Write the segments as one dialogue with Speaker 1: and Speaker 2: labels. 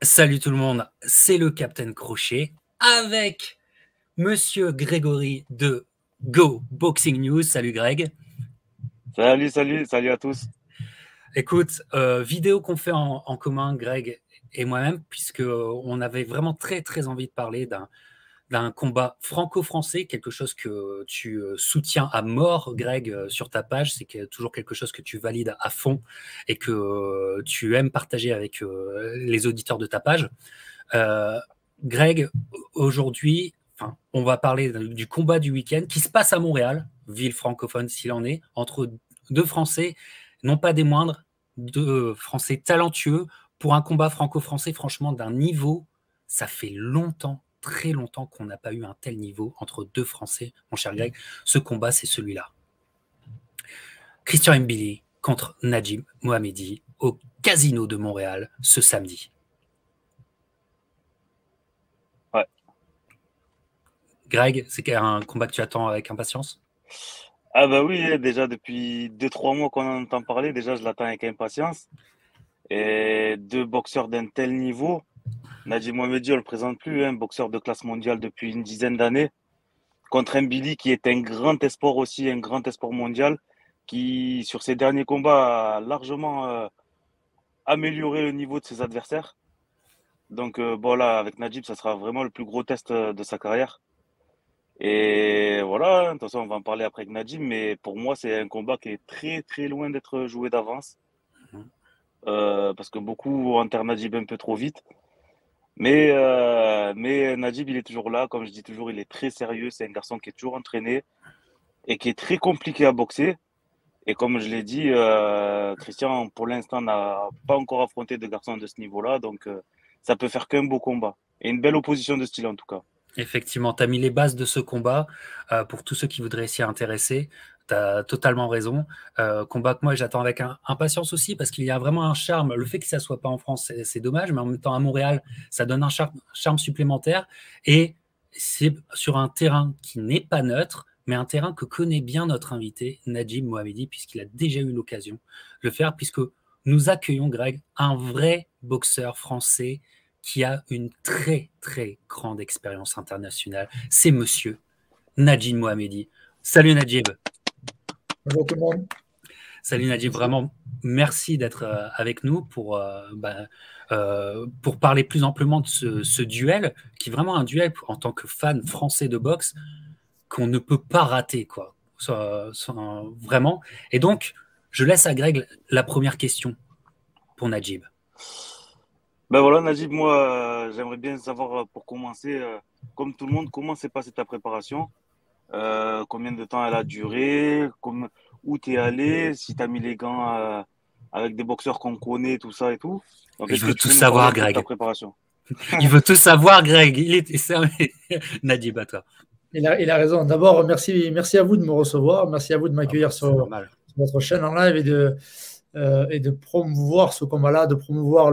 Speaker 1: Salut tout le monde, c'est le Captain Crochet avec Monsieur Grégory de Go Boxing News. Salut Greg.
Speaker 2: Salut à tous.
Speaker 1: Écoute, vidéo qu'on fait en commun, Greg et moi-même, puisque on avait vraiment très envie de parler d'un combat franco-français, quelque chose que tu soutiens à mort, Greg, sur ta page. C'est toujours quelque chose que tu valides à fond et que tu aimes partager avec les auditeurs de ta page. Greg, aujourd'hui, on va parler du combat du week-end qui se passe à Montréal, ville francophone s'il en est, entre deux Français, non pas des moindres, deux Français talentueux, pour un combat franco-français, franchement, d'un niveau, ça fait longtemps, très longtemps qu'on n'a pas eu un tel niveau entre deux Français, mon cher Greg. Ce combat, c'est celui-là. Christian Mbili contre Nadjib Mohamedi au Casino de Montréal ce samedi.
Speaker 2: Ouais.
Speaker 1: Greg, c'est un combat que tu attends avec impatience?
Speaker 2: Ah bah oui, déjà depuis 2-3 mois qu'on en entend parler, déjà je l'attends avec impatience. Et deux boxeurs d'un tel niveau, Nadjib Mohamedi, on le présente plus, un boxeur de classe mondiale depuis une dizaine d'années, contre Mbili qui est un grand espoir aussi, un grand espoir mondial, qui sur ses derniers combats a largement amélioré le niveau de ses adversaires. Donc bon là, avec Nadjib, ça sera vraiment le plus gros test de sa carrière. Et voilà, de toute façon, on va en parler après avec Nadjib, mais pour moi, c'est un combat qui est très loin d'être joué d'avance. Parce que beaucoup enterrent Nadjib un peu trop vite. Mais Nadjib, il est toujours là. Comme je dis toujours, il est très sérieux. C'est un garçon qui est toujours entraîné et qui est très compliqué à boxer. Et comme je l'ai dit, Christian, pour l'instant, n'a pas encore affronté de garçon de ce niveau-là. Donc, ça peut faire qu'un beau combat. Et une belle opposition de style, en tout cas.
Speaker 1: Effectivement, tu as mis les bases de ce combat pour tous ceux qui voudraient s'y intéresser. Tu as totalement raison. Combat que moi, j'attends avec impatience aussi parce qu'il y a vraiment un charme. Le fait que ça ne soit pas en France, c'est dommage, mais en même temps, à Montréal, ça donne un charme supplémentaire. Et c'est sur un terrain qui n'est pas neutre, mais un terrain que connaît bien notre invité, Nadjib Mohamedi, puisqu'il a déjà eu l'occasion de le faire, puisque nous accueillons, Greg, un vrai boxeur français qui a une très grande expérience internationale. C'est monsieur Nadjib Mohamedi. Salut Nadjib.
Speaker 3: Bonjour tout le monde.
Speaker 1: Salut Nadjib, vraiment merci d'être avec nous pour parler plus amplement de ce duel, qui est vraiment un duel en tant que fan français de boxe qu'on ne peut pas rater, quoi. Vraiment. Et donc, je laisse à Greg la première question pour Nadjib.
Speaker 2: Ben voilà, Najib, moi, j'aimerais bien savoir, pour commencer, comme tout le monde, comment s'est passée ta préparation? Combien de temps elle a duré? Où t'es allé? Si t'as mis les gants avec des boxeurs qu'on connaît, tout ça et tout. Donc,
Speaker 1: Il
Speaker 2: est-ce que
Speaker 1: veut
Speaker 2: tu
Speaker 1: tout
Speaker 2: peux nous parler
Speaker 1: savoir,
Speaker 2: un peu de
Speaker 1: Greg.
Speaker 2: ta préparation?
Speaker 1: Il veut tout savoir, Greg. Nadjib, à toi.
Speaker 3: Il a raison. D'abord, merci à vous de me recevoir. Merci à vous de m'accueillir sur votre chaîne en live et de promouvoir ce combat-là, de promouvoir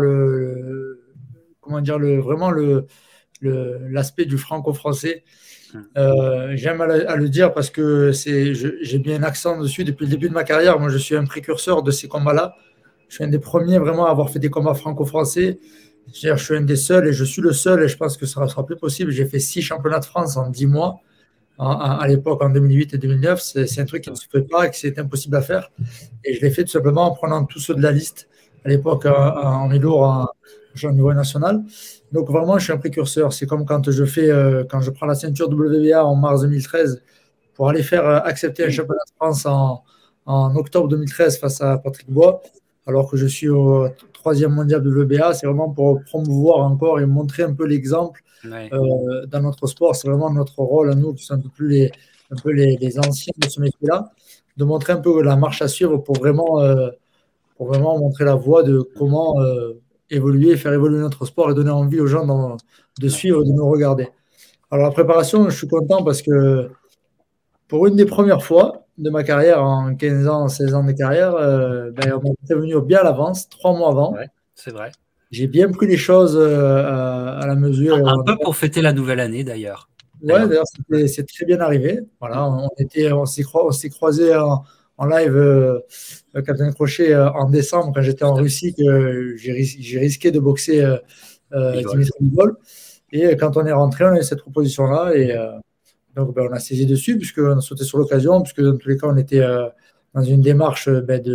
Speaker 3: l'aspect du franco-français. J'aime à le dire parce que j'ai bien un accent dessus depuis le début de ma carrière. Moi, je suis un précurseur de ces combats-là. Je suis un des premiers vraiment à avoir fait des combats franco-français. Je suis un des seuls et je suis le seul et je pense que ça ne sera plus possible. J'ai fait 6 championnats de France en 10 mois. À l'époque, en 2008 et 2009, c'est un truc qui ne se fait pas et que c'est impossible à faire. Et je l'ai fait tout simplement en prenant tous ceux de la liste. À l'époque, on est lourd au niveau national. Donc vraiment, je suis un précurseur. C'est comme quand je prends la ceinture WBA en mars 2013 pour aller faire accepter un championnat de France en octobre 2013 face à Patrick Bois, alors que je suis au 3e mondial WBA. C'est vraiment pour promouvoir encore et montrer un peu l'exemple. Dans notre sport, c'est vraiment notre rôle à nous qui sommes un peu les anciens de ce métier-là, de montrer un peu la marche à suivre pour vraiment montrer la voie de comment évoluer, faire évoluer notre sport et donner envie aux gens de suivre et de nous regarder. Alors la préparation, je suis content parce que pour une des premières fois de ma carrière, en 15 ans, 16 ans de carrière, on m'a prévenu bien à l'avance, 3 mois avant.
Speaker 1: Ouais, c'est vrai.
Speaker 3: J'ai bien pris les choses à la mesure.
Speaker 1: Un peu pour fêter la nouvelle année, d'ailleurs.
Speaker 3: Ouais, d'ailleurs, c'est très bien arrivé. Voilà, on s'est croisés en live, Captain Crochet, en décembre, quand j'étais en Russie, que j'ai risqué de boxer Dimitri Bivol. Et quand on est rentré, on a eu cette proposition-là. Et donc, on a saisi dessus, puisqu'on a sauté sur l'occasion, puisque dans tous les cas, on était dans une démarche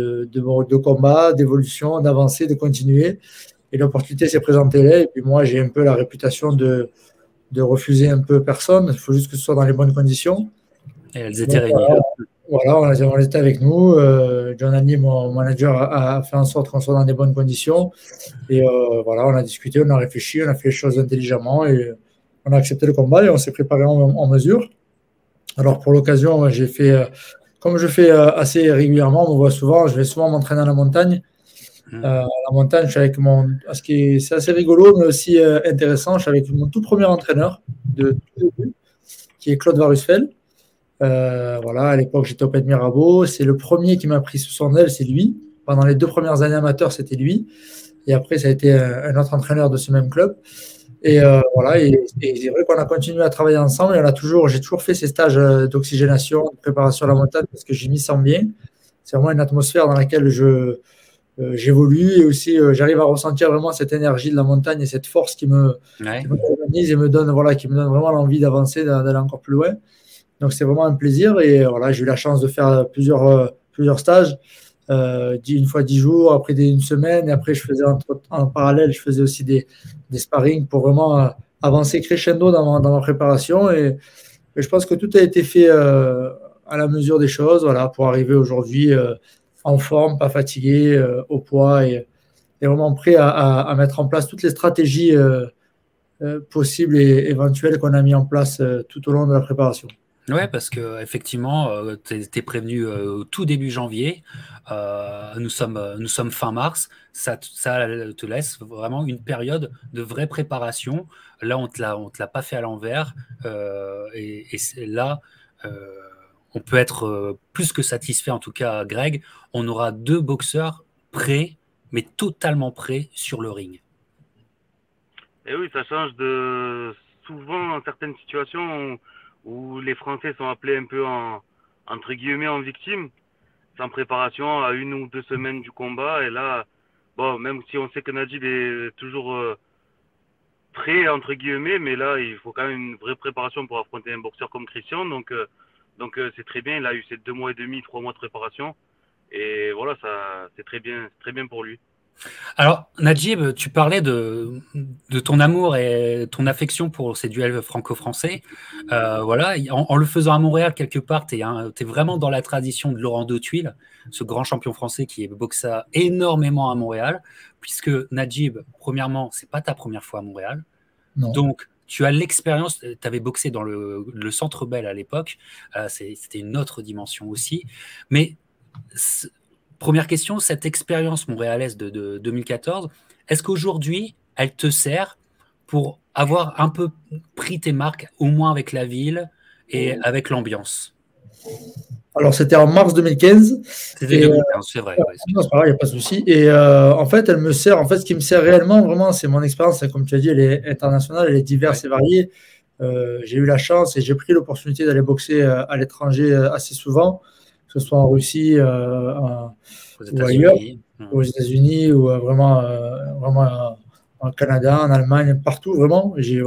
Speaker 3: de combat, d'évolution, d'avancer, de continuer. Et l'opportunité s'est présentée là. Et puis moi, j'ai un peu la réputation de refuser un peu personne. Il faut juste que ce soit dans les bonnes conditions.
Speaker 1: Et elles étaient réunies.
Speaker 3: Voilà, on était avec nous. John Annie, mon manager, a fait en sorte qu'on soit dans des bonnes conditions. Et voilà, on a discuté, on a réfléchi, on a fait les choses intelligemment et on a accepté le combat et on s'est préparé en mesure. Alors pour l'occasion, j'ai fait, comme je fais assez régulièrement, on me voit souvent, je vais souvent m'entraîner à la montagne. À la montagne, je suis avec c'est assez rigolo, mais aussi intéressant. Je suis avec mon tout premier entraîneur de tout début, qui est Claude Varusfel. Voilà, à l'époque, j'étais au Pays de Mirabeau. C'est le premier qui m'a pris sous son aile, c'est lui. Pendant les 2 premières années amateurs, c'était lui. Et après, ça a été un autre entraîneur de ce même club. Et voilà, et c'est vrai qu'on a continué à travailler ensemble. Et j'ai toujours fait ces stages d'oxygénation, de préparation à la montagne, parce que j'y m'y sens bien. C'est vraiment une atmosphère dans laquelle j'évolue et aussi j'arrive à ressentir vraiment cette énergie de la montagne et cette force qui me galvanise et qui me donne vraiment l'envie d'avancer, d'aller encore plus loin. Donc c'est vraiment un plaisir et voilà, j'ai eu la chance de faire plusieurs stages, une fois 10 jours, après une semaine, et après je faisais en parallèle, je faisais aussi des sparring pour vraiment avancer crescendo dans ma préparation et je pense que tout a été fait à la mesure des choses, voilà, pour arriver aujourd'hui en forme, pas fatigué, au poids et vraiment prêt à mettre en place toutes les stratégies possibles et éventuelles qu'on a mis en place tout au long de la préparation.
Speaker 1: Ouais, parce que effectivement, t'es prévenu au tout début janvier. Nous sommes fin mars. Ça te laisse vraiment une période de vraie préparation. Là, on te l'a pas fait à l'envers. Et là, on peut être plus que satisfait, en tout cas, Greg. On aura 2 boxeurs prêts, mais totalement prêts sur le ring.
Speaker 2: Et oui, ça change de souvent dans certaines situations où les Français sont appelés un peu entre guillemets en victime, sans préparation à 1 ou 2 semaines du combat. Et là, bon, même si on sait que Nadib est toujours prêt entre guillemets, mais là, il faut quand même une vraie préparation pour affronter un boxeur comme Christian. Donc c'est très bien. Il a eu ces 2 mois et demi, 3 mois de préparation. Et voilà, ça, c'est très bien pour lui.
Speaker 1: Alors, Nadjib, tu parlais de ton amour et ton affection pour ces duels franco-français. Voilà, en le faisant à Montréal, quelque part, tu es vraiment dans la tradition de Laurent Dautuil, ce grand champion français qui est boxa énormément à Montréal, puisque Nadjib, premièrement, c'est pas ta première fois à Montréal.
Speaker 3: Non.
Speaker 1: Donc, tu as l'expérience, tu avais boxé dans le Centre Bell à l'époque, c'était une autre dimension aussi. Mais première question, cette expérience montréalaise de 2014, est-ce qu'aujourd'hui, elle te sert pour avoir un peu pris tes marques, au moins avec la ville et avec l'ambiance?
Speaker 3: Alors, c'était en mars 2015.
Speaker 1: C'était 2015, c'est vrai.
Speaker 3: Non, c'est pas grave, il n'y a pas de souci. Et en fait, elle me sert. En fait, ce qui me sert réellement, vraiment, c'est mon expérience. Comme tu as dit, elle est internationale, elle est diverse et variée. J'ai eu la chance et j'ai pris l'opportunité d'aller boxer à l'étranger assez souvent, que ce soit en Russie ou ailleurs, aux États-Unis ou vraiment en Canada, en Allemagne, partout vraiment. J'ai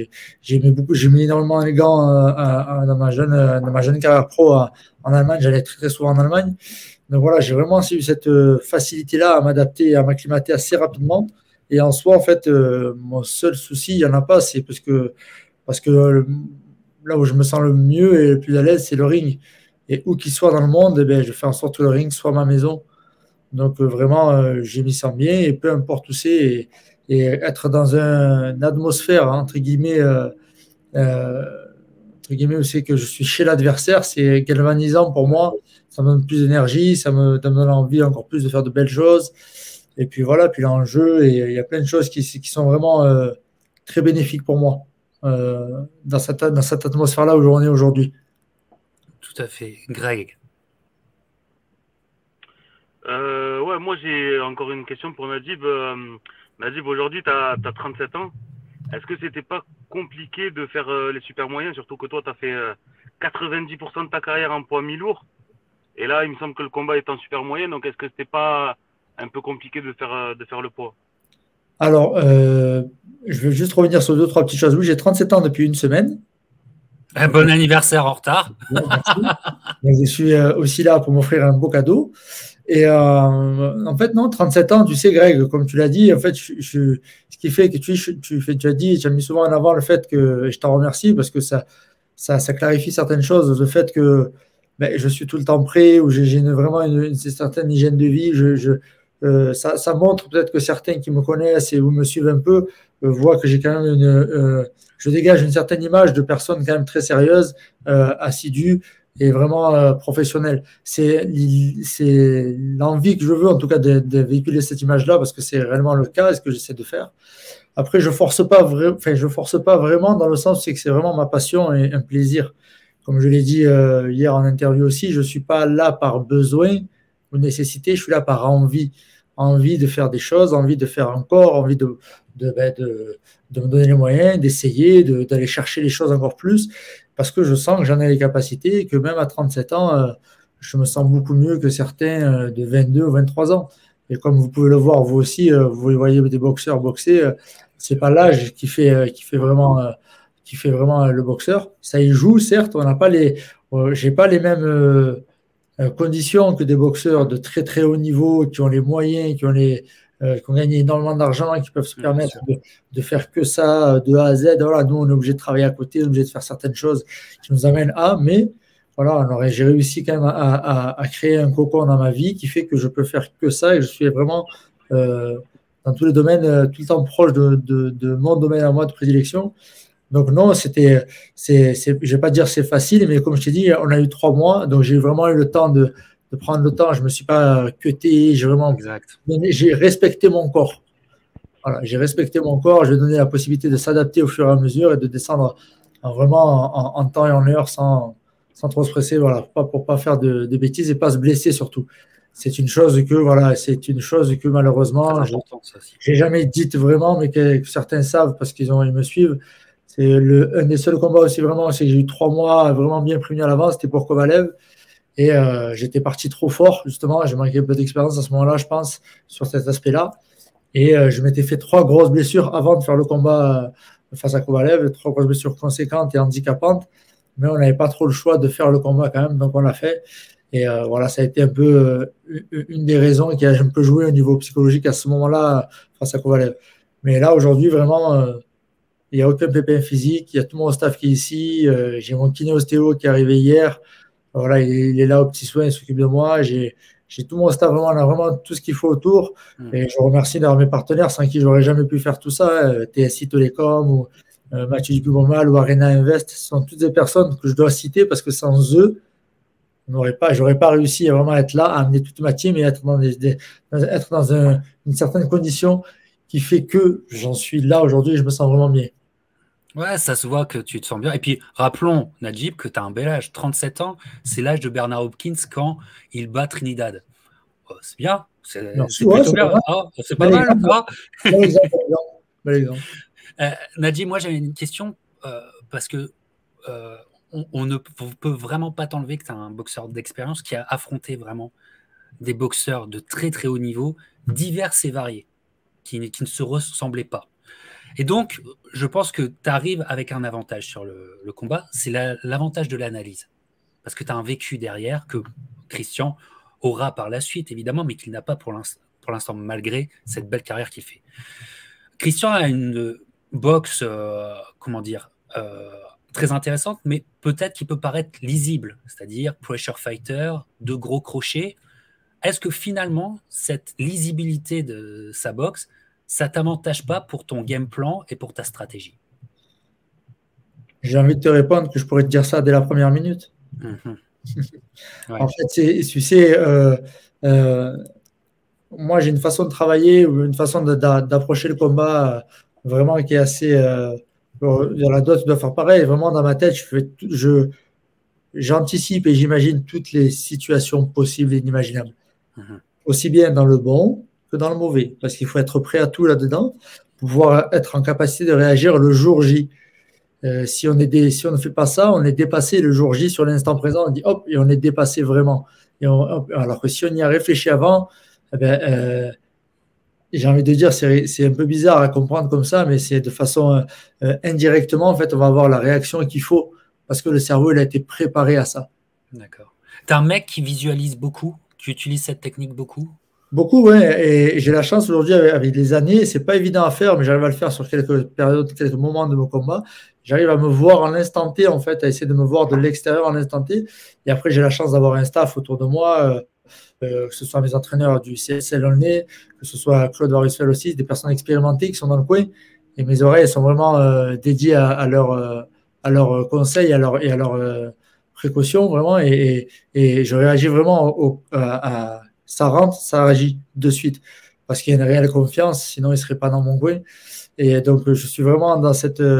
Speaker 3: mis énormément les gants dans ma jeune carrière pro en Allemagne. J'allais très, très souvent en Allemagne. Donc voilà, j'ai vraiment eu cette facilité-là à m'adapter et à m'acclimater assez rapidement. Et en soi, en fait, mon seul souci, il n'y en a pas, c'est parce que là où je me sens le mieux et le plus à l'aise, c'est le ring. Et où qu'il soit dans le monde, je fais en sorte que le ring soit ma maison. Donc vraiment, je m'y sens bien et peu importe où c'est. Et être dans une atmosphère, entre guillemets, où c'est que je suis chez l'adversaire, c'est galvanisant pour moi. Ça me donne plus d'énergie, ça me donne envie encore plus de faire de belles choses. Et puis voilà, puis l'enjeu, et il y a plein de choses qui sont vraiment très bénéfiques pour moi dans cette atmosphère-là où on est aujourd'hui.
Speaker 1: Tout à fait. Greg.
Speaker 2: Ouais, moi j'ai encore une question pour Nadib. Nadib, aujourd'hui, tu as 37 ans. Est-ce que c'était pas compliqué de faire les super moyens, surtout que toi, tu as fait 90% de ta carrière en poids mi-lourd? Et là, il me semble que le combat est en super moyen, donc est-ce que c'était pas un peu compliqué de faire le poids?
Speaker 3: Alors, je veux juste revenir sur 2-3 petites choses. Oui, j'ai 37 ans depuis une semaine.
Speaker 1: Bon anniversaire en retard.
Speaker 3: Merci. Donc, je suis aussi là pour m'offrir un beau cadeau. Et en fait, non, 37 ans, tu sais, Greg, comme tu l'as dit, en fait, ce qui fait que tu as dit, tu as mis souvent en avant le fait que, et je t'en remercie parce que ça clarifie certaines choses, le fait que ben, je suis tout le temps prêt, ou j'ai vraiment une certaine hygiène de vie. Ça montre peut-être que certains qui me connaissent et ou me suivent un peu voient que j'ai quand même je dégage une certaine image de personne quand même très sérieuse, assidue et vraiment professionnelle. C'est l'envie que je veux, en tout cas, de véhiculer cette image-là, parce que c'est réellement le cas et ce que j'essaie de faire. Après, je force pas vraiment dans le sens c'est que c'est vraiment ma passion et un plaisir. Comme je l'ai dit hier en interview aussi, je ne suis pas là par besoin ou nécessité, je suis là par envie. Envie de faire des choses, envie de faire encore, envie de me donner les moyens, d'essayer, d'aller chercher les choses encore plus, parce que je sens que j'en ai les capacités et que même à 37 ans, je me sens beaucoup mieux que certains de 22 ou 23 ans. Et comme vous pouvez le voir, vous aussi, vous voyez des boxeurs boxer, c'est pas l'âge qui fait vraiment le boxeur. Ça y joue, certes, on n'a pas j'ai pas les mêmes conditions que des boxeurs de très très haut niveau qui ont les moyens, qui ont gagné énormément d'argent et qui peuvent se permettre de faire que ça de A à Z. Voilà, nous, on est obligé de travailler à côté, on est obligé de faire certaines choses qui nous amènent à, mais voilà, j'ai réussi quand même à créer un cocon dans ma vie qui fait que je peux faire que ça et je suis vraiment dans tous les domaines, tout le temps proche de mon domaine à moi de prédilection. Donc non, je ne vais pas dire c'est facile, mais comme je t'ai dit, on a eu 3 mois, donc j'ai vraiment eu le temps de prendre le temps. Je ne me suis pas cuté, j'ai respecté mon corps. Voilà, j'ai respecté mon corps, je lui ai donné la possibilité de s'adapter au fur et à mesure et de descendre vraiment en temps et en heure sans trop se presser, voilà, pour ne pas faire de bêtises et pas se blesser surtout. C'est une chose que malheureusement, je n'ai jamais dite vraiment, mais que certains savent parce qu'ils me suivent. C'est un des seuls combats aussi vraiment, c'est que j'ai eu 3 mois vraiment bien prévenus à l'avance, c'était pour Kovalev. Et j'étais parti trop fort, justement. J'ai manqué un peu d'expérience à ce moment-là, je pense, sur cet aspect-là. Et je m'étais fait 3 grosses blessures avant de faire le combat face à Kovalev, 3 grosses blessures conséquentes et handicapantes. Mais on n'avait pas trop le choix de faire le combat quand même, donc on l'a fait. Et voilà, ça a été un peu une des raisons qui a un peu joué au niveau psychologique à ce moment-là face à Kovalev. Mais là, aujourd'hui, vraiment, il n'y a aucun pépin physique. Il y a tout mon staff qui est ici. J'ai mon kiné ostéo qui est arrivé hier. Voilà, il est là aux petits soins, il s'occupe de moi. J'ai tout mon staff, vraiment, on a vraiment tout ce qu'il faut autour. Et je remercie d'ailleurs mes partenaires sans qui je n'aurais jamais pu faire tout ça. TSI Telecom ou Mathieu Dupuis-Montmal ou Arena Invest, ce sont toutes des personnes que je dois citer parce que sans eux, j'aurais pas réussi à vraiment être là, à amener toute ma team et être dans une certaine condition qui fait que j'en suis là aujourd'hui et je me sens vraiment bien.
Speaker 1: Ouais, ça se voit que tu te sens bien. Et puis, rappelons, Najib, que tu as un bel âge. 37 ans, c'est l'âge de Bernard Hopkins quand il bat Trinidad. Oh, c'est bien. C'est plutôt bien. Oh, c'est pas mal.
Speaker 3: Bel exemple.
Speaker 1: Najib, moi, j'avais une question parce que on ne peut vraiment pas t'enlever que tu es un boxeur d'expérience qui a affronté vraiment des boxeurs de très, très haut niveau, divers et variés, qui ne se ressemblaient pas. Et donc, je pense que tu arrives avec un avantage sur le combat, c'est l'avantage de l'analyse. Parce que tu as un vécu derrière que Christian aura par la suite, évidemment, mais qu'il n'a pas pour l'instant, malgré cette belle carrière qu'il fait. Christian a une boxe, très intéressante, mais peut-être qu'il peut paraître lisible, c'est-à-dire pressure fighter, de gros crochets. Est-ce que finalement, cette lisibilité de sa boxe, ça ne t'avantage pas pour ton game plan et pour ta stratégie?
Speaker 3: J'ai envie de te répondre que je pourrais te dire ça dès la première minute. Ouais. En fait, tu sais, moi, j'ai une façon de travailler ou une façon d'approcher le combat vraiment qui est assez... il y en a d'autres qui doivent faire pareil. Vraiment, dans ma tête, j'anticipe et j'imagine toutes les situations possibles et inimaginables. Aussi bien dans le bon que dans le mauvais, parce qu'il faut être prêt à tout là-dedans pour pouvoir être en capacité de réagir le jour J. Si on ne fait pas ça, on est dépassé le jour J sur l'instant présent, on dit hop, et on est dépassé vraiment. Alors que si on y a réfléchi avant, j'ai envie de dire, c'est un peu bizarre à comprendre comme ça, mais c'est de façon indirectement, en fait, on va avoir la réaction qu'il faut parce que le cerveau, il a été préparé à ça.
Speaker 1: D'accord. Tu es un mec qui visualise beaucoup? Tu utilises cette technique beaucoup?
Speaker 3: Beaucoup, ouais, et j'ai la chance aujourd'hui avec les années, c'est pas évident à faire, mais j'arrive à le faire sur quelques périodes, quelques moments de mon combat. J'arrive à me voir en l'instant T, en fait, à essayer de me voir de l'extérieur en l'instant T. Et après, j'ai la chance d'avoir un staff autour de moi, que ce soit mes entraîneurs du CSL Aulnay, que ce soit Claude Varusfel aussi, des personnes expérimentées qui sont dans le coin. Et mes oreilles sont vraiment dédiées à leurs conseils et à leurs précautions, vraiment. Et je réagis vraiment ça rentre, ça réagit de suite. Parce qu'il y a une réelle confiance, sinon il ne serait pas dans mon coin. Et donc, je suis vraiment dans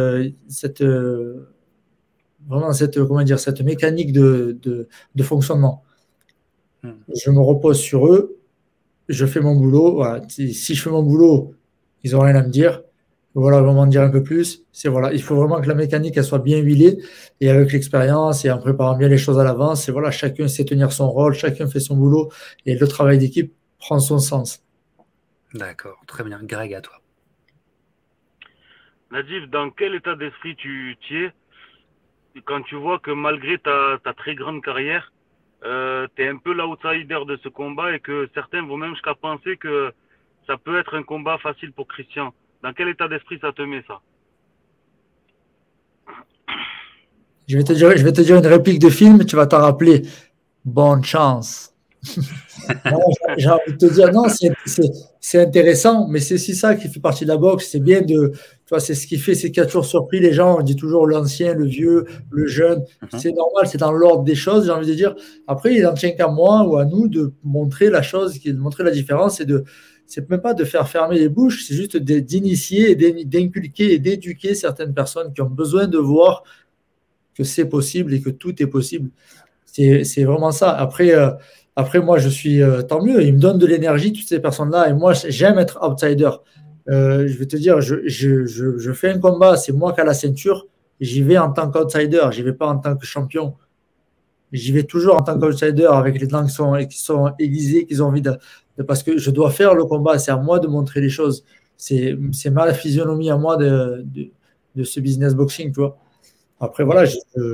Speaker 3: comment dire, cette mécanique de fonctionnement. Je me repose sur eux, je fais mon boulot. Voilà. Si je fais mon boulot, ils n'ont rien à me dire. Voilà, ils vont m'en dire un peu plus. Voilà, il faut vraiment que la mécanique elle soit bien huilée et avec l'expérience et en préparant bien les choses à l'avance. Et voilà, chacun sait tenir son rôle, chacun fait son boulot et le travail d'équipe prend son sens.
Speaker 1: D'accord, très bien. Greg, à toi.
Speaker 2: Najib, dans quel état d'esprit tu es quand tu vois que malgré ta très grande carrière, tu es un peu l'outsider de ce combat et que certains vont même jusqu'à penser que ça peut être un combat facile pour Christian. Dans quel état d'esprit ça te met, ça?
Speaker 3: Je vais te dire une réplique de film, tu vas t'en rappeler. Bonne chance. J'ai envie de te dire, non, c'est intéressant, mais c'est aussi ça qui fait partie de la boxe. C'est bien tu vois, c'est ce qui fait, c'est qu'il a toujours surpris les gens. On dit toujours l'ancien, le vieux, le jeune. C'est normal, c'est dans l'ordre des choses, j'ai envie de dire. Après, il n'en tient qu'à moi ou à nous de montrer la chose, de montrer la différence c'est même pas de faire fermer les bouches, c'est juste d'initier et d'inculquer et d'éduquer certaines personnes qui ont besoin de voir que c'est possible et que tout est possible. C'est vraiment ça. Après, moi, je suis tant mieux. Ils me donnent de l'énergie, toutes ces personnes-là. Et moi, j'aime être outsider. Je vais te dire, je fais un combat, c'est moi qui ai la ceinture. J'y vais en tant qu'outsider. J'y vais pas en tant que champion. J'y vais toujours en tant qu'outsider avec les dents qui sont aiguisées, qui ont envie parce que je dois faire le combat. C'est à moi de montrer les choses. C'est ma physionomie à moi de ce business boxing, tu vois. Après, voilà,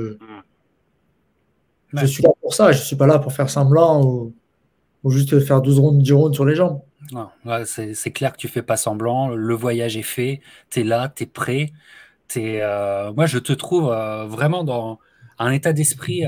Speaker 3: je suis là pour ça, je ne suis pas là pour faire semblant ou juste faire 12 rondes, 10 rondes sur les jambes.
Speaker 1: Non, ouais, c'est clair que tu fais pas semblant, le voyage est fait, tu es là, tu es prêt. Moi, je te trouve vraiment dans un état d'esprit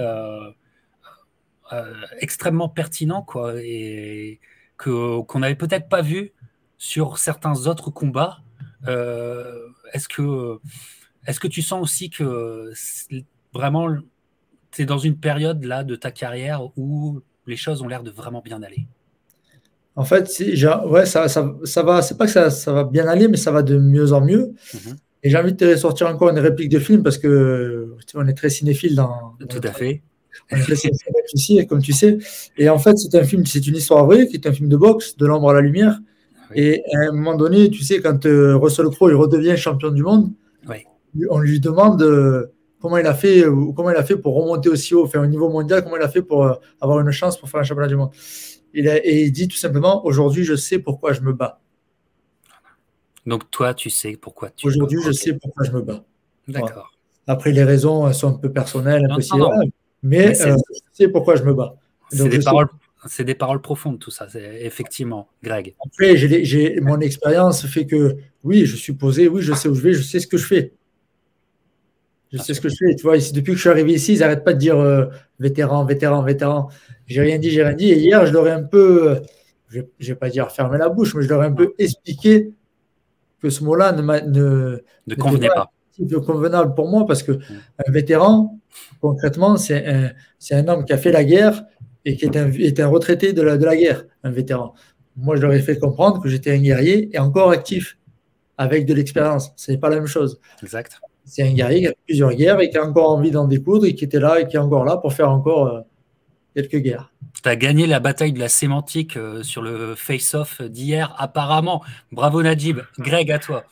Speaker 1: extrêmement pertinent, quoi, et qu'on n'avait peut-être pas vu sur certains autres combats. Est-ce que tu sens aussi que vraiment tu es dans une période là de ta carrière où les choses ont l'air de vraiment bien aller?
Speaker 3: En fait, ouais, ça va, c'est pas que ça va bien aller, mais ça va de mieux en mieux. Et j'ai envie de te ressortir encore une réplique de film parce que on est très cinéphile
Speaker 1: Tout à fait.
Speaker 3: On est très cinéphile ici, comme tu sais. Et en fait, c'est une histoire vraie, qui est un film de boxe, de l'ombre à la lumière. Oui. Et à un moment donné, tu sais, quand Russell Crowe il redevient champion du monde, oui. On lui demande comment il a fait pour remonter aussi haut, faire un niveau mondial, comment il a fait pour avoir une chance pour faire un championnat du monde. Et il dit tout simplement, aujourd'hui, je sais pourquoi je me bats.
Speaker 1: Donc toi, tu sais pourquoi tu
Speaker 3: Aujourd'hui, je sais pourquoi je me bats.
Speaker 1: D'accord.
Speaker 3: Voilà. Après, les raisons sont un peu personnelles, un peu si mais je sais pourquoi je me bats.
Speaker 1: C'est des paroles profondes, tout ça, effectivement, Greg.
Speaker 3: Après, mon expérience fait que, oui, je suis posé, oui, je sais où je vais, je sais ce que je fais. Je sais ce que je fais. Tu vois, ici, depuis que je suis arrivé ici, ils n'arrêtent pas de dire vétéran, vétéran, vétéran. J'ai rien dit, j'ai rien dit. Et hier, je leur ai un peu, je ne vais pas dire fermer la bouche, mais je leur ai un peu expliqué que ce mot-là ne
Speaker 1: convenait pas.
Speaker 3: Convenable pour moi parce qu'un vétéran, concrètement, c'est un homme qui a fait la guerre et qui est un retraité de la guerre, un vétéran. Moi, je leur ai fait comprendre que j'étais un guerrier et encore actif avec de l'expérience. Ce n'est pas la même chose.
Speaker 1: Exact.
Speaker 3: C'est un guerrier qui a fait plusieurs guerres et qui a encore envie d'en découdre et qui était là et qui est encore là pour faire encore quelques guerres.
Speaker 1: Tu as gagné la bataille de la sémantique sur le face-off d'hier, apparemment. Bravo Najib. Greg, à toi.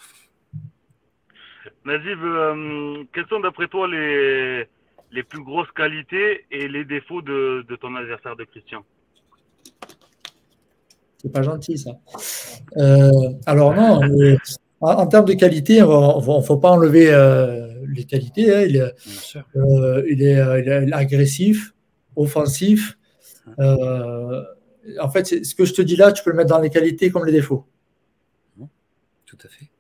Speaker 2: Najib, quelles sont d'après toi les plus grosses qualités et les défauts de ton adversaire de Christian?
Speaker 3: C'est pas gentil, ça. Alors non, en termes de qualité, il ne faut pas enlever les qualités. Hein. Il est agressif, offensif. En fait, ce que je te dis là, tu peux le mettre dans les qualités comme les défauts.
Speaker 1: Tout à fait.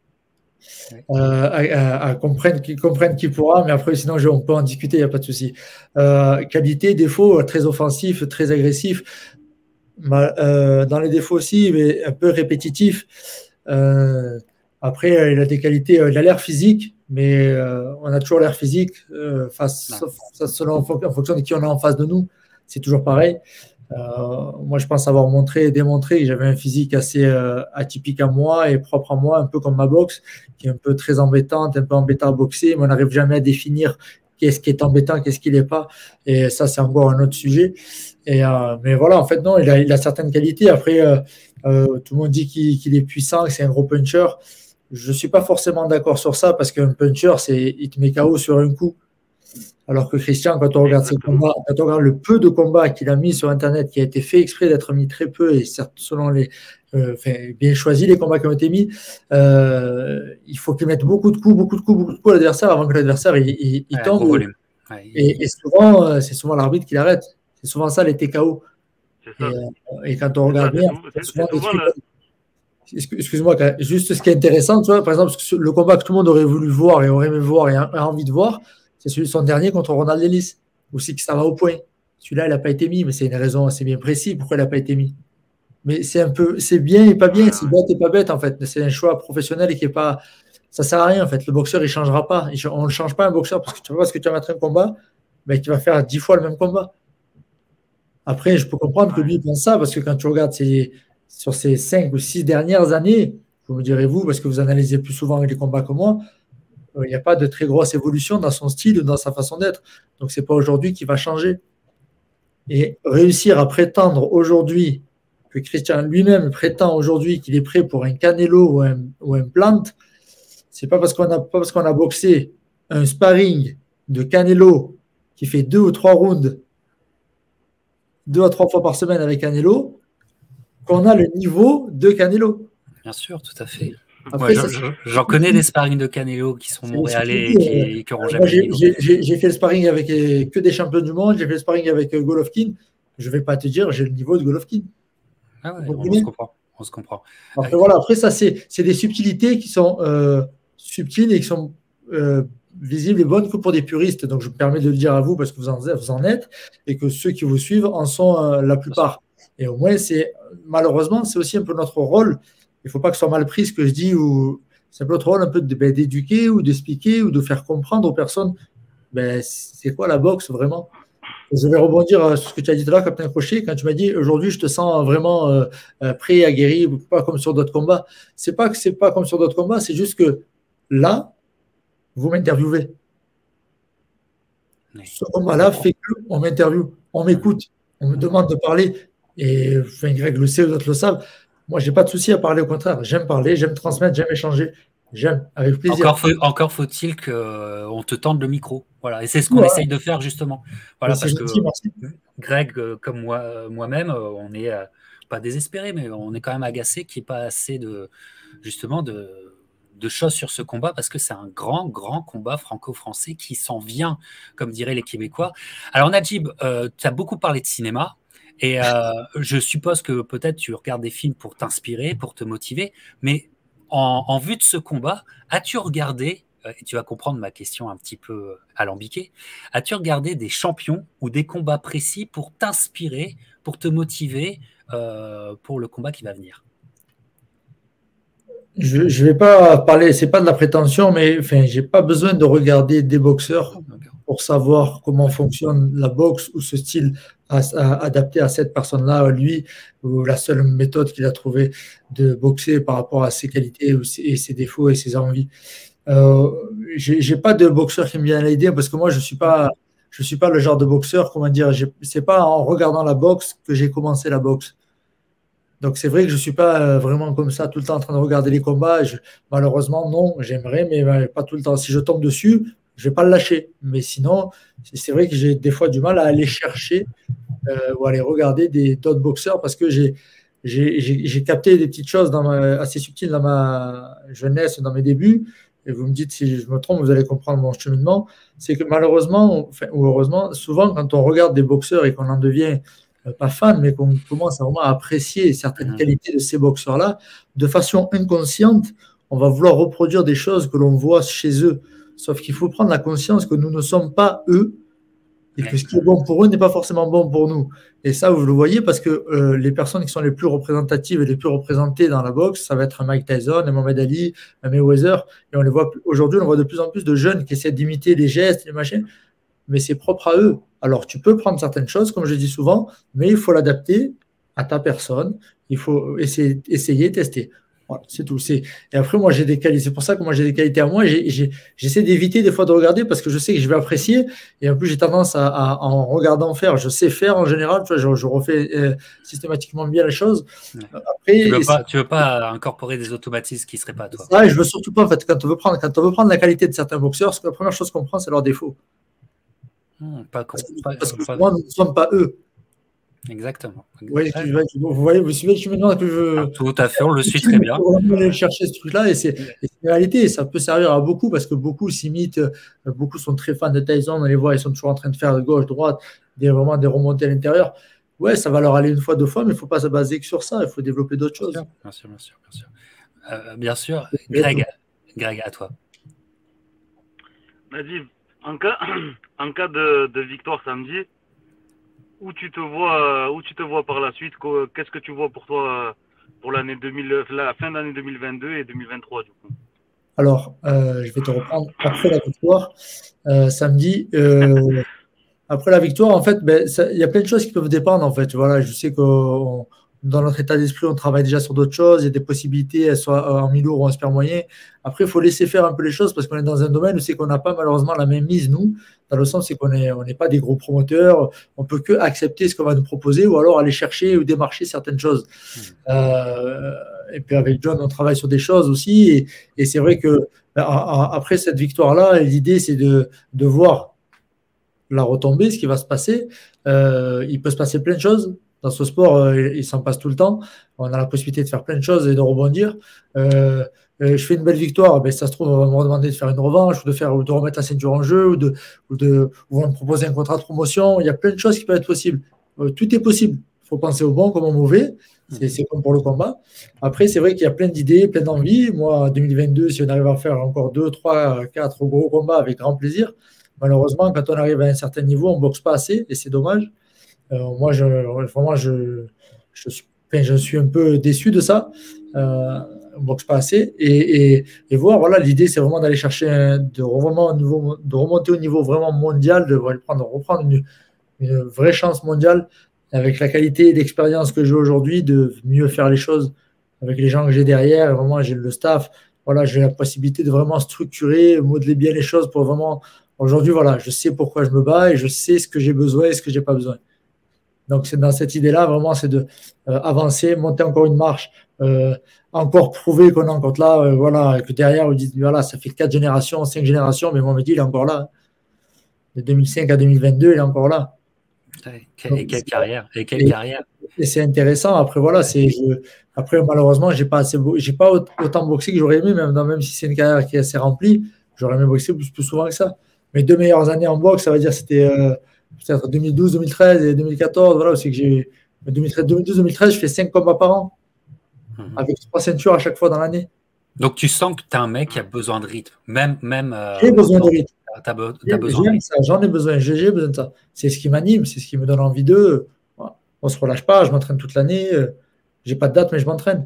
Speaker 3: Comprenne qui pourra, mais après, sinon, on peut en discuter, il n'y a pas de souci. Qualité, défaut, très offensif, très agressif. Dans les défauts aussi, mais un peu répétitif. Après, il a des qualités, il a l'air physique, mais on a toujours l'air physique en fonction de qui on a en face de nous. C'est toujours pareil. Moi, je pense avoir montré et démontré que j'avais un physique assez atypique à moi et propre à moi, un peu comme ma boxe, qui est un peu très embêtante, un peu embêtant à boxer, mais on n'arrive jamais à définir qu'est-ce qui est embêtant, qu'est-ce qui n'est pas. Et ça, c'est encore un autre sujet. Mais voilà, en fait, non, il a certaines qualités. Après, tout le monde dit qu'il est puissant, que c'est un gros puncher. Je ne suis pas forcément d'accord sur ça parce qu'un puncher, il te met KO sur un coup. Alors que Christian, quand on regarde ses combats, quand on regarde le peu de combats qu'il a mis sur Internet, qui a été fait exprès d'être mis très peu, et certes, selon bien choisi les combats qui ont été mis, il faut qu'il mette beaucoup de coups à l'adversaire avant que l'adversaire il tombe. Et souvent, c'est souvent l'arbitre qui l'arrête. C'est souvent ça les TKO. Et quand on regarde bien, souvent des trucs. Excuse-moi, juste ce qui est intéressant, tu vois, par exemple, le combat que tout le monde aurait voulu voir et aurait aimé voir et a envie de voir, c'est celui de son dernier contre Ronald Ellis, aussi que ça va au point. Celui-là, il n'a pas été mis, mais c'est une raison assez bien précise pourquoi il n'a pas été mis. Mais c'est bien et pas bien, c'est bête et pas bête en fait. C'est un choix professionnel et qui est pas, ça sert à rien en fait. Le boxeur, il changera pas. On ne change pas un boxeur parce que tu vois ce que tu vas mettre un combat, mais tu vas faire 10 fois le même combat. Après, je peux comprendre que lui il pense ça parce que quand tu regardes sur ces 5 ou 6 dernières années, vous me direz vous, parce que vous analysez plus souvent les combats que moi, il n'y a pas de très grosse évolution dans son style ou dans sa façon d'être. Donc, ce n'est pas aujourd'hui qu'il va changer. Et réussir à prétendre aujourd'hui, que Christian lui-même prétend aujourd'hui qu'il est prêt pour un Canelo ou un Plant, ce n'est pas parce qu'on a boxé un sparring de Canelo qui fait 2 ou 3 rounds 2 à 3 fois par semaine avec Canelo qu'on a le niveau de Canelo.
Speaker 1: Bien sûr, tout à fait. Après, j'en connais des sparring de Canelo qui sont montréalais et qui n'auront jamais.
Speaker 3: J'ai fait le sparring avec que des champions du monde, j'ai fait le sparring avec Golovkin. Je ne vais pas te dire, j'ai le niveau de Golovkin.
Speaker 1: Ah ouais, on se comprend.
Speaker 3: Après, voilà, après ça, c'est des subtilités qui sont subtiles et qui sont visibles et bonnes que pour des puristes. Donc, je me permets de le dire à vous parce que vous en êtes et que ceux qui vous suivent en sont la plupart. Et au moins, malheureusement, c'est aussi un peu notre rôle. Il ne faut pas que ce soit mal pris ce que je dis, ou c'est notre rôle un peu d'éduquer ou d'expliquer ou de faire comprendre aux personnes c'est quoi la boxe vraiment. Et je vais rebondir sur ce que tu as dit tout à l'heure, Captain Crochet, quand tu m'as dit aujourd'hui je te sens vraiment prêt, aguerri, pas comme sur d'autres combats. C'est pas que c'est pas comme sur d'autres combats, c'est juste que là, vous m'interviewez. Ce combat-là fait qu'on m'interviewe, on m'écoute, on me demande de parler. Et Greg le sait, d'autres le savent. Moi, je n'ai pas de souci à parler, au contraire. J'aime parler, j'aime transmettre, j'aime échanger. J'aime, avec plaisir.
Speaker 1: Encore faut-il qu'on te tende le micro. Voilà. Et c'est ce qu'on essaye de faire, justement. Voilà, parce que Greg, comme moi-même, on n'est pas désespéré, mais on est quand même agacé qu'il n'y ait pas assez de choses sur ce combat, parce que c'est un grand combat franco-français qui s'en vient, comme diraient les Québécois. Alors, Najib, tu as beaucoup parlé de cinéma. Et je suppose que peut-être tu regardes des films pour t'inspirer, pour te motiver, mais en vue de ce combat, as-tu regardé, et tu vas comprendre ma question un petit peu alambiquée, as-tu regardé des champions ou des combats précis pour t'inspirer, pour te motiver pour le combat qui va venir?
Speaker 3: Je ne vais pas parler, c'est pas de la prétention, mais j'ai pas besoin de regarder des boxeurs pour savoir comment fonctionne la boxe ou ce style adapté à cette personne-là, lui, ou la seule méthode qu'il a trouvée de boxer par rapport à ses qualités et ses défauts et ses envies. J'ai pas de boxeur qui me vient à l'idée parce que moi, je suis pas le genre de boxeur, comment dire, c'est pas en regardant la boxe que j'ai commencé la boxe. Donc, c'est vrai que je ne suis pas vraiment comme ça tout le temps en train de regarder les combats. Malheureusement, non, j'aimerais, mais pas tout le temps. Si je tombe dessus, je ne vais pas le lâcher. Mais sinon, c'est vrai que j'ai des fois du mal à aller chercher ou à aller regarder d'autres boxeurs parce que j'ai capté des petites choses assez subtiles dans ma jeunesse, dans mes débuts. Et vous me dites si je me trompe, vous allez comprendre mon cheminement. C'est que malheureusement, enfin, ou heureusement, souvent quand on regarde des boxeurs et qu'on en devient pas fan, mais qu'on commence à vraiment apprécier certaines qualités de ces boxeurs-là, de façon inconsciente, on va vouloir reproduire des choses que l'on voit chez eux. Sauf qu'il faut prendre la conscience que nous ne sommes pas eux et que ce qui est bon pour eux n'est pas forcément bon pour nous. Et ça, vous le voyez parce que les personnes qui sont les plus représentatives et les plus représentées dans la boxe, ça va être un Mike Tyson, un Mohamed Ali, un Mayweather. Et on les voit aujourd'hui, on voit de plus en plus de jeunes qui essaient d'imiter les gestes, les machins, mais c'est propre à eux. Alors, tu peux prendre certaines choses, comme je dis souvent, mais il faut l'adapter à ta personne. Il faut essayer, tester. Voilà, c'est tout. Et après, moi, j'ai des qualités. C'est pour ça que moi, j'ai des qualités à moi. J'essaie d'éviter des fois de regarder parce que je sais que je vais apprécier. Et en plus, j'ai tendance en regardant faire. Je sais faire en général. Tu vois, je refais systématiquement bien les choses.
Speaker 1: Après, tu veux pas incorporer des automatismes qui ne seraient pas à toi.
Speaker 3: Ça, et je veux surtout pas, en fait, quand on veut prendre la qualité de certains boxeurs, la première chose qu'on prend, c'est leurs défauts. Parce que souvent, nous ne sommes pas eux.
Speaker 1: Exactement.
Speaker 3: Oui, vous voyez, vous suivez le cheminement que je.
Speaker 1: Tout à fait, on le suit très bien.
Speaker 3: On va aller chercher ce truc-là et c'est une réalité. Ça peut servir à beaucoup parce que beaucoup s'imitent, beaucoup sont très fans de Tyson. On les voit, ils sont toujours en train de faire gauche, droite, vraiment des remontées à l'intérieur. Ouais, ça va leur aller une fois, deux fois, mais il ne faut pas se baser que sur ça. Il faut développer d'autres choses.
Speaker 1: Bien sûr. Bien sûr. Greg, à toi.
Speaker 2: Najib, en cas de victoire samedi, où tu te vois par la suite? Qu'est-ce que tu vois pour toi pour la fin d'année 2022 et 2023 du coup?
Speaker 3: Alors, je vais te reprendre après la victoire samedi. Après la victoire, en fait, il y a plein de choses qui peuvent dépendre. En fait, voilà, je sais que dans notre état d'esprit, on travaille déjà sur d'autres choses. Il y a des possibilités, soit en mi-lourd ou en super moyen. Après, il faut laisser faire un peu les choses parce qu'on est dans un domaine où c'est qu'on n'a pas malheureusement la même mise, nous, dans le sens c'est qu'on n'est pas des gros promoteurs. On peut que accepter ce qu'on va nous proposer ou alors aller chercher ou démarcher certaines choses. Et puis avec John, on travaille sur des choses aussi. Et c'est vrai que après cette victoire-là, l'idée, c'est de voir la retombée, ce qui va se passer. Il peut se passer plein de choses. Dans ce sport, il s'en passe tout le temps. On a la possibilité de faire plein de choses et de rebondir. Je fais une belle victoire, ça se trouve, on va me demander de faire une revanche ou de remettre la ceinture en jeu ou on va me proposer un contrat de promotion. Il y a plein de choses qui peuvent être possibles. Tout est possible. Il faut penser au bon comme au mauvais. C'est comme pour le combat. Après, c'est vrai qu'il y a plein d'idées, plein d'envies. Moi, en 2022, si on arrive à faire encore 2, 3, 4 gros combats avec grand plaisir, malheureusement, quand on arrive à un certain niveau, on ne boxe pas assez et c'est dommage. Moi, je suis un peu déçu de ça. On ne boxe pas assez. Et voir, voilà, l'idée, c'est vraiment d'aller chercher, de remonter au niveau vraiment mondial, de reprendre une vraie chance mondiale avec la qualité et l'expérience que j'ai aujourd'hui, de mieux faire les choses avec les gens que j'ai derrière. Et vraiment, j'ai le staff. Voilà, j'ai la possibilité de vraiment structurer, modeler bien les choses pour vraiment. Aujourd'hui, voilà, je sais pourquoi je me bats et je sais ce que j'ai besoin et ce que je n'ai pas besoin. Donc, c'est dans cette idée-là, vraiment, c'est de avancer, monter encore une marche, encore prouver qu'on est encore là, voilà, que derrière, on dit, voilà, ça fait 4 générations, 5 générations, mais Mohamed, il est encore là. De 2005 à 2022, il est encore là.
Speaker 1: Et quelle carrière.
Speaker 3: Et c'est intéressant. Après, voilà, après, malheureusement, j'ai pas autant boxé que j'aurais aimé, même si c'est une carrière qui est assez remplie, j'aurais aimé boxer plus souvent que ça. Mes 2 meilleures années en boxe, ça va dire, c'était peut-être 2012, 2013 et 2014. Voilà, c'est que j'ai 2012-2013, je fais 5 combats par an, avec 3 ceintures à chaque fois dans l'année.
Speaker 1: Donc, tu sens que tu es un mec qui a besoin de rythme.
Speaker 3: J'ai besoin de rythme. J'en ai besoin, j'ai besoin de ça. C'est ce qui m'anime, c'est ce qui me donne envie de. Voilà. On ne se relâche pas, je m'entraîne toute l'année. J'ai pas de date, mais je m'entraîne.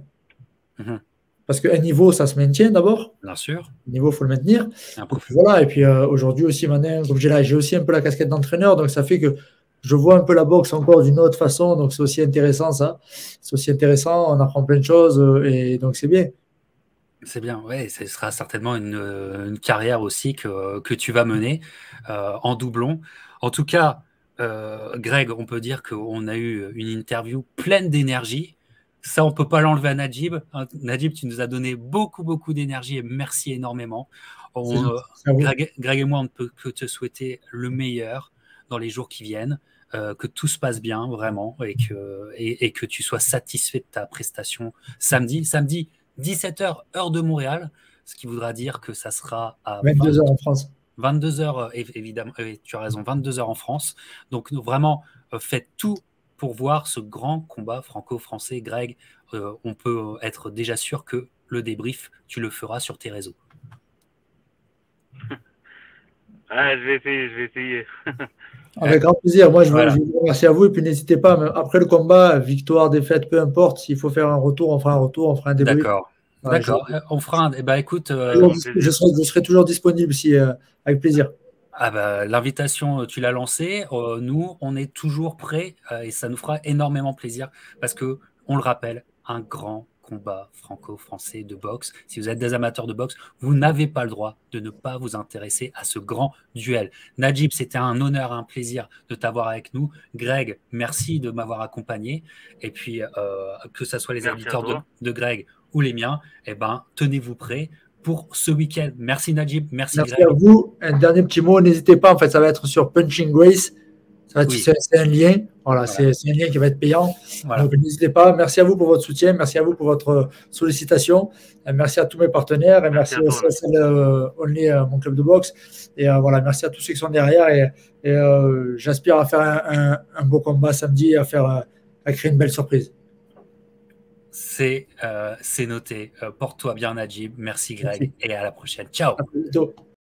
Speaker 3: Parce qu'un niveau, ça se maintient d'abord.
Speaker 1: Bien sûr.
Speaker 3: Le niveau, il faut le maintenir. Voilà. Et puis aujourd'hui aussi, maintenant, comme j'ai aussi un peu la casquette d'entraîneur, donc ça fait que je vois un peu la boxe encore d'une autre façon. Donc c'est aussi intéressant, ça. C'est aussi intéressant, on apprend plein de choses et donc c'est bien.
Speaker 1: C'est bien, ouais, ce sera certainement une carrière aussi que tu vas mener en doublon. En tout cas, Greg, on peut dire qu'on a eu une interview pleine d'énergie. Ça, on ne peut pas l'enlever à Najib. Najib, tu nous as donné beaucoup, beaucoup d'énergie et merci énormément. Greg et moi, on ne peut que te souhaiter le meilleur dans les jours qui viennent. que tout se passe bien vraiment et que tu sois satisfait de ta prestation samedi. Samedi, 17h, heure de Montréal, ce qui voudra dire que ça sera à
Speaker 3: 22h en France.
Speaker 1: 22h, évidemment, tu as raison, 22h en France. Donc, vraiment, faites tout pour voir ce grand combat franco-français. Greg, on peut être déjà sûr que le débrief, tu le feras sur tes réseaux.
Speaker 2: Ah, je vais essayer.
Speaker 3: Avec grand plaisir. Moi, je vous remercie à vous. Et puis, n'hésitez pas, même après le combat, victoire, défaite, peu importe, s'il faut faire un retour, on fera un retour, on fera un débrief.
Speaker 1: D'accord.
Speaker 3: Ouais,
Speaker 1: d'accord. On fera un. Eh ben, écoute,
Speaker 3: je serai toujours disponible si, avec plaisir.
Speaker 1: Ah bah, l'invitation, tu l'as lancée. Nous, on est toujours prêts et ça nous fera énormément plaisir parce que, on le rappelle, un grand combat franco-français de boxe. Si vous êtes des amateurs de boxe, vous n'avez pas le droit de ne pas vous intéresser à ce grand duel. Najib, c'était un honneur, un plaisir de t'avoir avec nous. Greg, merci de m'avoir accompagné. Et puis, que ce soit les auditeurs de Greg ou les miens, eh ben, tenez-vous prêts pour ce week-end. Merci Najib, merci Greg.
Speaker 3: Merci à vous. Un dernier petit mot, n'hésitez pas, en fait, ça va être sur Punching Grace. C'est un lien, voilà. C'est un lien qui va être payant. Voilà. Donc n'hésitez pas. Merci à vous pour votre soutien, merci à vous pour votre sollicitation. Merci à tous mes partenaires et merci aussi à Only, mon club de boxe. Et voilà, merci à tous ceux qui sont derrière. Et j'aspire à faire un beau combat samedi, à créer une belle surprise.
Speaker 1: C'est noté. Porte-toi bien, Najib. Merci, Greg. Merci. Et à la prochaine. Ciao.
Speaker 3: À bientôt.